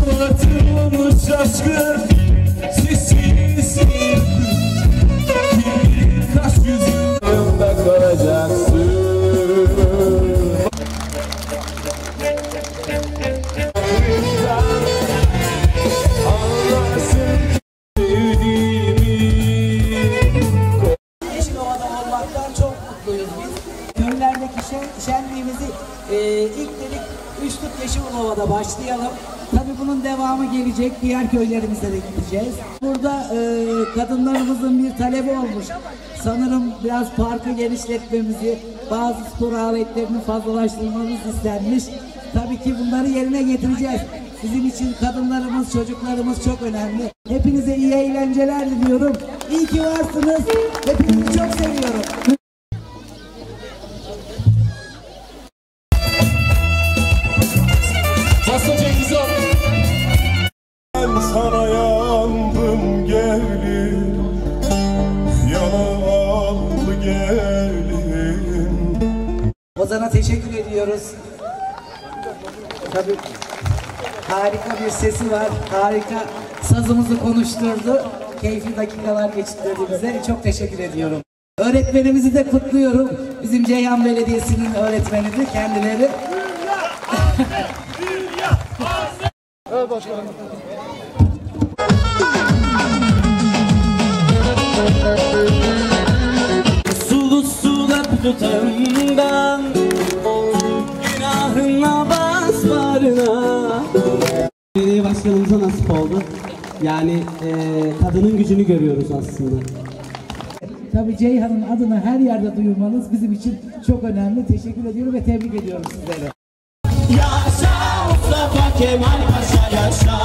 Suratım şaşkın, sessiz kim bilir kaç yüzümde kalacaksın. Anlarsın sevdiğimi. Yeşilova'da olmaktan çok mutluyuz biz. Köylerdeki şenliğimizi ilk dedik Üçlük Yeşilova'da başlayalım. Tabii bunun devamı gelecek. Diğer köylerimize de gideceğiz. Burada kadınlarımızın bir talebi olmuş. Sanırım biraz parkı genişletmemizi, bazı spor aletlerini fazlalaştırmamız istenmiş. Tabii ki bunları yerine getireceğiz. Sizin için kadınlarımız, çocuklarımız çok önemli. Hepinize iyi eğlenceler diliyorum. İyi ki varsınız. Hepinizi çok seviyorum. Ben sana yandım gelin, yaralı gelin. Ozan'a teşekkür ediyoruz. Tabii harika bir sesi var, harika sazımızı konuşturdu. Keyifli dakikalar geçirdi bize. Çok teşekkür ediyorum. Öğretmenimizi de kutluyorum. Bizim Ceyhan Belediyesi'nin öğretmenidir kendileri. Evet başkanım. Sulu sular tutamdan, günahına basmarına. Belediye başkanımıza nasip oldu. Yani kadının gücünü görüyoruz aslında. Tabii Ceyhan'ın adını her yerde duyurmanız bizim için çok önemli. Teşekkür ediyorum ve tebrik ediyorum sizlere. Yaşa Mustafa Kemal Paşa yaşa.